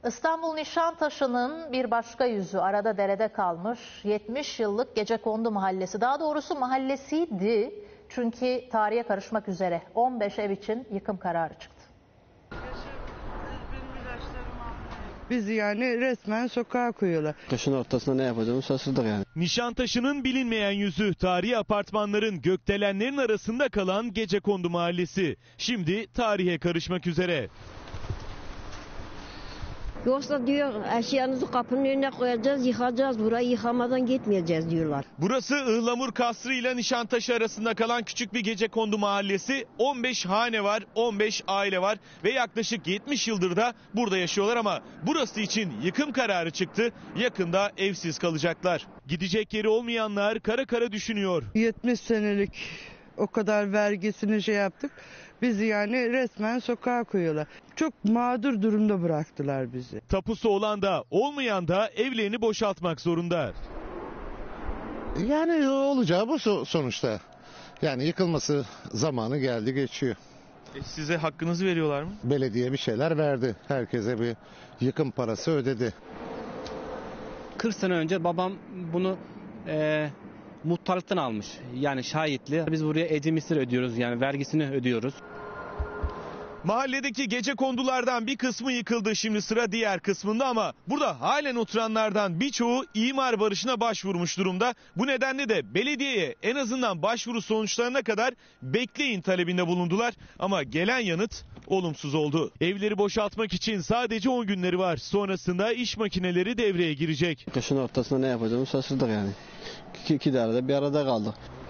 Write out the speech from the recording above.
İstanbul Nişantaşı'nın bir başka yüzü arada derede kalmış 70 yıllık Gecekondu Mahallesi, daha doğrusu mahallesiydi çünkü tarihe karışmak üzere 15 ev için yıkım kararı çıktı. Bizi yani resmen sokağa koyuyorlar. Kışın ortasında ne yapacağımı şaşırdık yani. Nişantaşı'nın bilinmeyen yüzü, tarihi apartmanların gökdelenlerin arasında kalan Gecekondu Mahallesi. Şimdi tarihe karışmak üzere. Yoksa diyor eşyanızı kapının önüne koyacağız, yıkacağız, burayı yıkamadan gitmeyeceğiz diyorlar. Burası Ihlamur Kasrı ile Nişantaşı arasında kalan küçük bir Gecekondu Mahallesi. 15 hane var, 15 aile var ve yaklaşık 70 yıldır da burada yaşıyorlar ama burası için yıkım kararı çıktı. Yakında evsiz kalacaklar. Gidecek yeri olmayanlar kara kara düşünüyor. 70 senelik o kadar vergisini yaptık. Bizi yani resmen sokağa koyuyorlar. Çok mağdur durumda bıraktılar bizi. Tapusu olan da olmayan da evlerini boşaltmak zorunda. Yani olacağı bu sonuçta. Yani yıkılması zamanı geldi geçiyor. Size hakkınızı veriyorlar mı? Belediye bir şeyler verdi. Herkese bir yıkım parası ödedi. 40 sene önce babam bunu muhtarlıktan almış. Yani şahitli. Biz buraya ecri ödüyoruz, yani vergisini ödüyoruz. Mahalledeki gecekondulardan bir kısmı yıkıldı, şimdi sıra diğer kısmında ama burada halen oturanlardan birçoğu imar barışına başvurmuş durumda. Bu nedenle de belediyeye en azından başvuru sonuçlarına kadar bekleyin talebinde bulundular ama gelen yanıt olumsuz oldu. Evleri boşaltmak için sadece 10 günleri var. Sonrasında iş makineleri devreye girecek. Kışın ortasında ne yapacağımı şaşırdık yani. İki de bir arada kaldık.